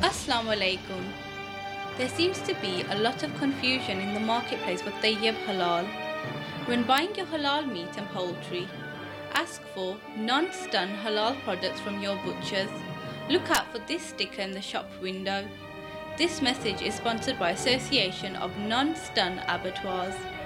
Assalamu alaikum. There seems to be a lot of confusion in the marketplace for tayyib halal. When buying your halal meat and poultry, ask for non-stun halal products from your butchers. Look out for this sticker in the shop window. This message is sponsored by Association of Non-Stun Abattoirs.